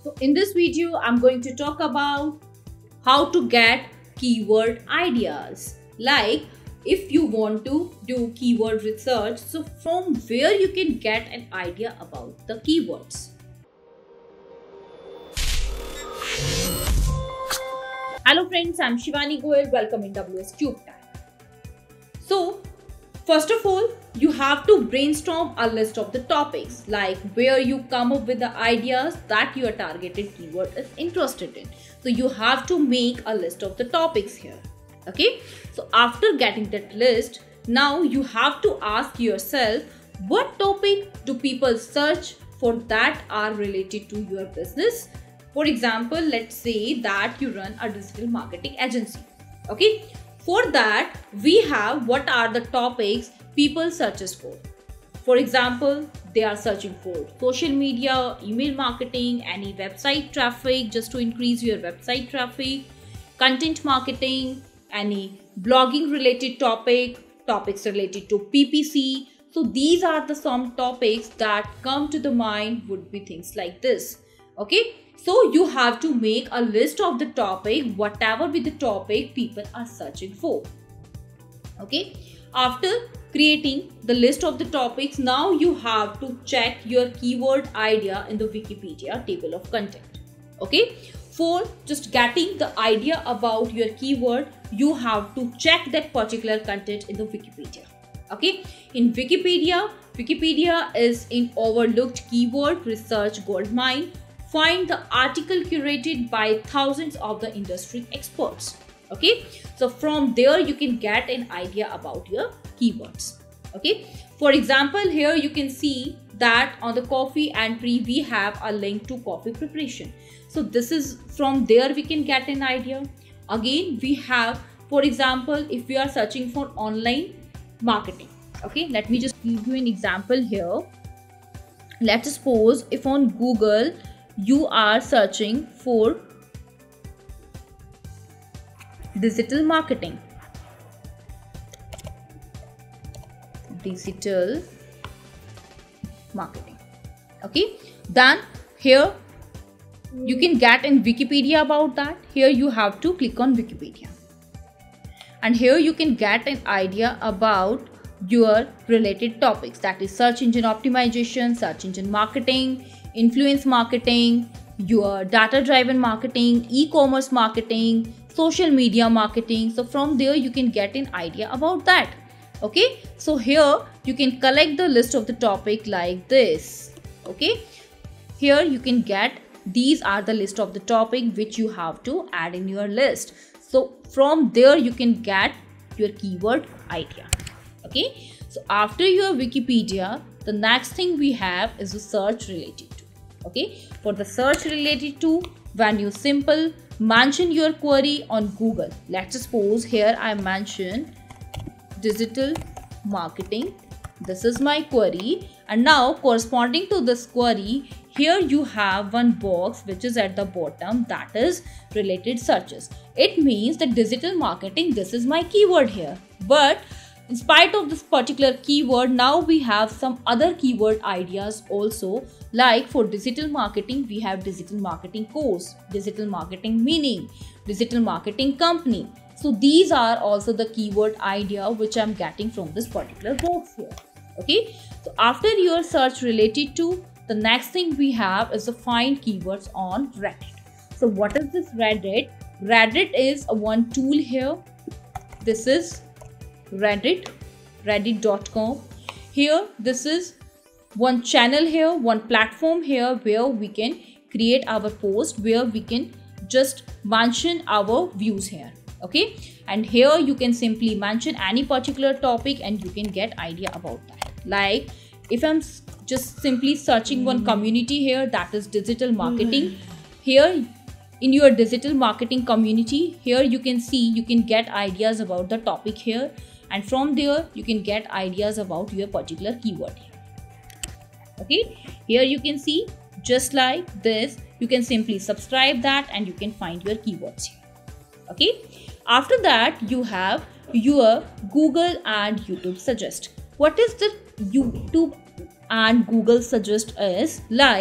So in this video, I'm going to talk about how to get keyword ideas. Like if you want to do keyword research, so from where you can get an idea about the keywords. Hello friends, I'm Shivani Goel. Welcome in WsCube Tech. So first of all, you have to brainstorm a list of the topics, like where you come up with the ideas that your targeted keyword is interested in. So you have to make a list of the topics here. Okay. So after getting that list, now you have to ask yourself, what topic do people search for that are related to your business? For example, let's say that you run a digital marketing agency. Okay. For that, we have what are the topics people searches for. For example, they are searching for social media, email marketing, any website traffic just to increase your website traffic, content marketing, any blogging related topics related to PPC. So these are the some topics that come to the mind would be things like this. Okay. So you have to make a list of the topic, whatever be the topic people are searching for. Okay. After creating the list of the topics, now you have to check your keyword idea in the Wikipedia table of content. Okay. For just getting the idea about your keyword, you have to check that particular content in the Wikipedia. Okay. In Wikipedia is an overlooked keyword research goldmine. Find the article curated by thousands of the industry experts. Okay. So from there you can get an idea about your keywords. Okay. For example, here you can see that on the coffee entry, we have a link to coffee preparation. So this is from there we can get an idea. Again, we have, for example, if we are searching for online marketing. Okay. Let me just give you an example here. Let's suppose if on Google, you are searching for digital marketing. Okay. Then here you can get in Wikipedia about that. Here you have to click on Wikipedia. And here you can get an idea about your related topics, that is search engine optimization, search engine marketing, influence marketing, your data-driven marketing, e-commerce marketing, social media marketing. So from there you can get an idea about that. Okay. So here you can collect the list of the topic like this. Okay. Here you can get, these are the list of the topic which you have to add in your list. So from there you can get your keyword idea. Okay. So after your Wikipedia, the next thing we have is the search related to. Okay. For the search related to, when you simple mention your query on Google. Let's suppose here I mention digital marketing. This is my query. And now corresponding to this query, here you have one box which is at the bottom, that is related searches. It means that digital marketing, this is my keyword here. But in spite of this particular keyword, now we have some other keyword ideas also. Like for digital marketing, we have digital marketing course, digital marketing meaning, digital marketing company. So these are also the keyword idea which I'm getting from this particular box here. Okay. So after your search related to, the next thing we have is to find keywords on Reddit. So what is this Reddit? Reddit is one tool here. This is reddit.com. Here this is one channel here, one platform here where we can create our post, where we can just mention our views here. Okay. And here you can simply mention any particular topic and you can get idea about that. Like if I'm just simply searching one community here, that is digital marketing. Here in your digital marketing community, here you can see, you can get ideas about the topic here. And from there you can get ideas about your particular keyword here. Okay. Here you can see just like this, you can simply subscribe that and you can find your keywords here. Okay. After that you have your Google and YouTube suggest. What is the YouTube and Google suggest is like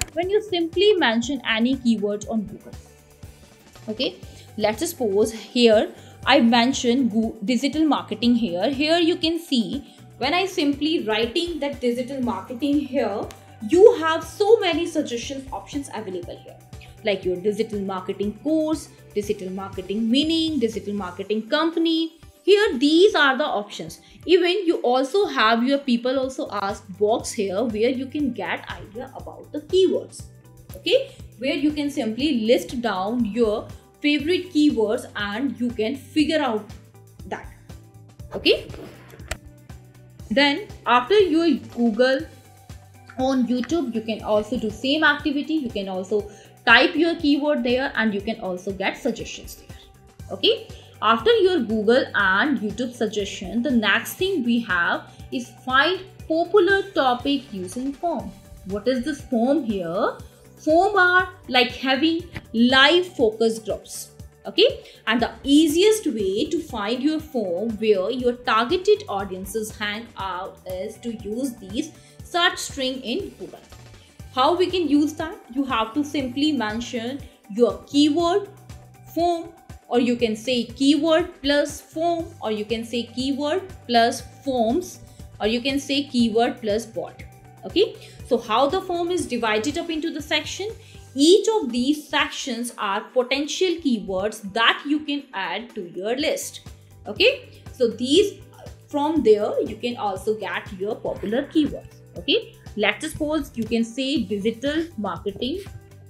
when you simply mention any keywords on Google. Okay, let's suppose here I mentioned digital marketing here. Here you can see when I simply writing that digital marketing here, you have so many suggestions options available here, like your digital marketing course, digital marketing meaning, digital marketing company. Here these are the options. Even you also have your people also ask box here where you can get idea about the keywords. Okay, where you can simply list down your favorite keywords and you can figure out that. Okay, then after your Google, on YouTube you can also do same activity. You can also type your keyword there and you can also get suggestions there. Okay, after your Google and YouTube suggestion, the next thing we have is find popular topic using form. What is this form here? Form are like having live focus groups. Okay, and the easiest way to find your form where your targeted audiences hang out is to use these search string in Google. How we can use that? You have to simply mention your keyword form, or you can say keyword plus form, or you can say keyword plus forms, or you can say keyword plus bot. Okay, so how the form is divided up into the section? Each of these sections are potential keywords that you can add to your list. Okay, so these from there you can also get your popular keywords. Okay, let's suppose you can say digital marketing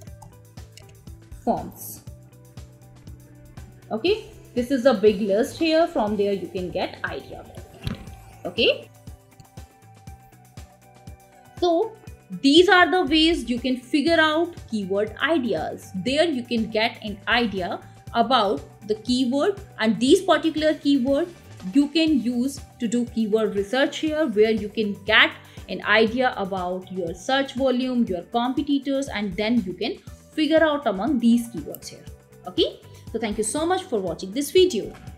forms. Okay, this is a big list here. From there you can get idea. Okay, so these are the ways you can figure out keyword ideas. There you can get an idea about the keyword, and these particular keyword you can use to do keyword research here, where you can get an idea about your search volume, your competitors, and then you can figure out among these keywords here. Okay, so thank you so much for watching this video.